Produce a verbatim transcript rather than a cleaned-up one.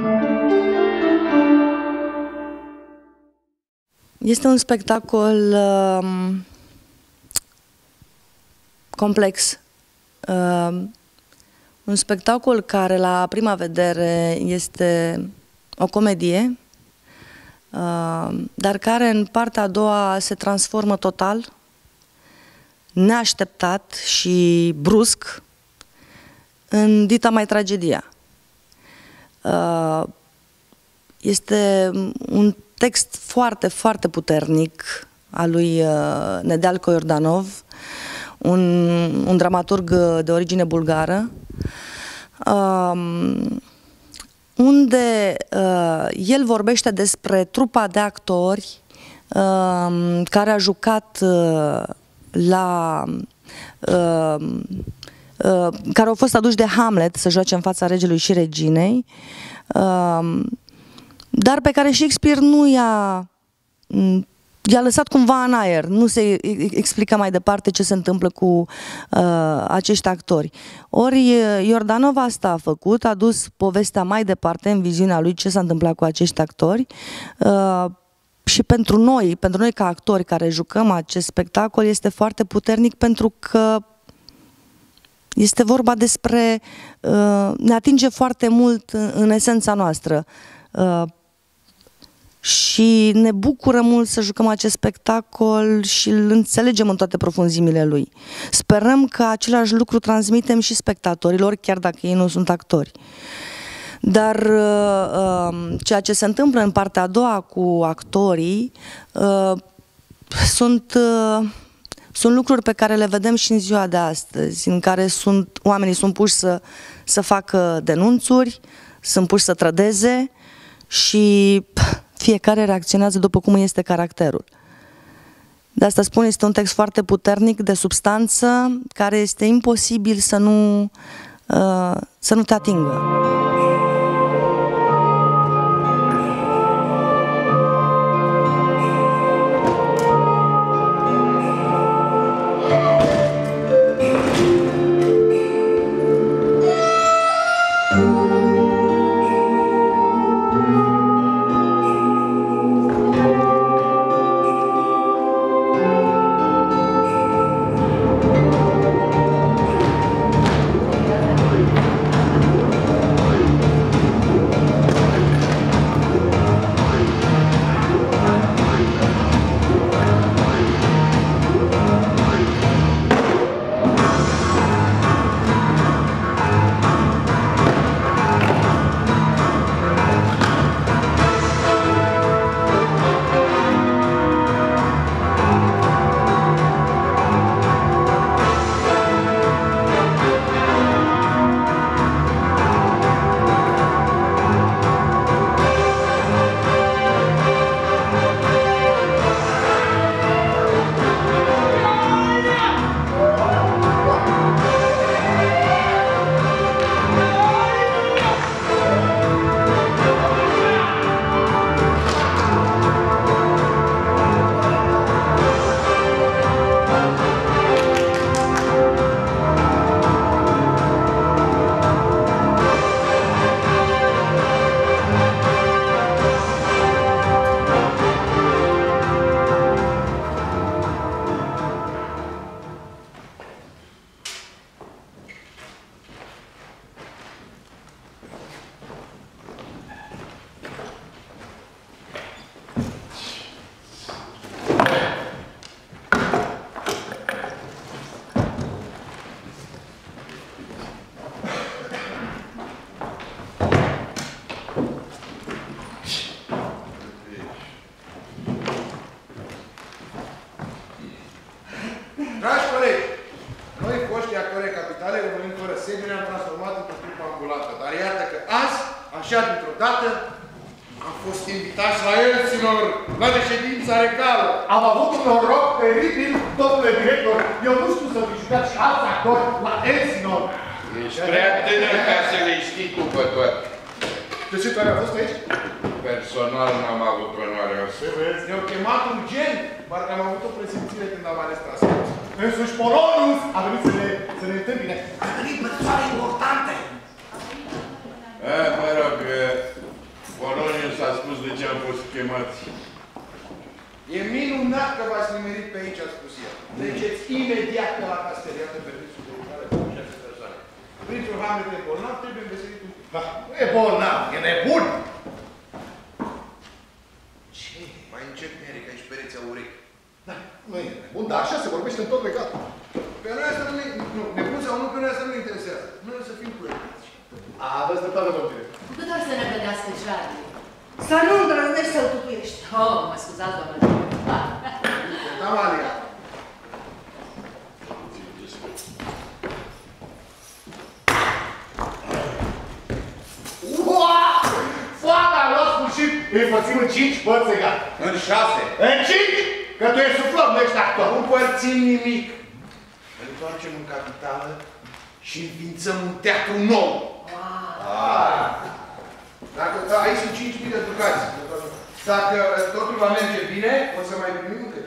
Este un spectacol uh, complex. Uh, un spectacol care la prima vedere este o comedie, uh, dar care în partea a doua se transformă total, neașteptat și brusc, în dita mai tragedia. Uh, este un text foarte, foarte puternic al lui uh, Nedealko Iordanov, un, un dramaturg de origine bulgară, uh, unde uh, el vorbește despre trupa de actori uh, care a jucat uh, la... Uh, uh, care au fost aduși de Hamlet să joace în fața regelui și reginei, uh, dar pe care Shakespeare nu i-a i-a lăsat cumva în aer, nu se explică mai departe ce se întâmplă cu uh, acești actori. Ori Iordanov asta a făcut, a dus povestea mai departe în viziunea lui ce s-a întâmplat cu acești actori uh, și pentru noi, pentru noi ca actori care jucăm acest spectacol este foarte puternic pentru că este vorba despre, uh, ne atinge foarte mult în, în esența noastră. Uh, Și ne bucură mult să jucăm acest spectacol și îl înțelegem în toate profunzimile lui. Sperăm că același lucru transmitem și spectatorilor, chiar dacă ei nu sunt actori. Dar uh, ceea ce se întâmplă în partea a doua cu actorii uh, sunt, uh, sunt lucruri pe care le vedem și în ziua de astăzi, în care sunt, oamenii sunt puși să, să facă denunțuri, sunt puși să trădeze și fiecare reacționează după cum este caracterul. De asta spun, este un text foarte puternic, de substanță, care este imposibil să nu, uh, să nu te atingă. Dragi colegi, noi foștii actori capitale, rămânind fără sediu, ne-am transformat într-o trupă ambulantă. Dar iată că azi, așa dintr-o dată, am fost invitați la Elsinor, la reședința regală. Am avut un noroc teribil, domnule director. Eu nu știu să vi jucați și alți actori la Elsinor. Ești prea tânăr ca să le știi tu pe toate. De ce care a fost aici? Personal n-am avut onoarea. Să vezi, ne-au chemat urgent. Parcă am avut o presimțire când am ales transport. Însuși Polonius a venit să ne, să ne întâmpine. A venit persoane importante. A, mă rog, chemați. E minunat că v-ați nimerit pe aici, a spus el. Treceți imediat pe la casteria de permisul de lucrare cu șase persoane. Prințul Hamlet e bolnav, trebuie înveselit un pic. Da, nu e bolnav, e nebun! Ce? Mai încet, Neric, aici pereți au urechi. Da, nu e nebun, dar așa se vorbește în tot regatul. Pe noi asta nu ne... Nu, nebun sau nu, pe noi asta nu ne interesează. Noi o să fim coerenți. A, aveți dreptate, domnul director. Cât ar să ne vedească Charlie? Să nu îndrăznești să-l tutuiești. Oh, mă scuzați, doamnă director. Amalia. Ua! Foaca a luat sfârșit! Îi fățim în cinci părți egal. În șase. În cinci? Că tu ești suflor, nu ești actor. Nu împărțim nimic. Ne întoarcem în capitală și înființăm un teatru nou. Ah. Dacă, da, aici sunt cinci mii de ducați. Dacă totul va merge bine, o să mai primim încă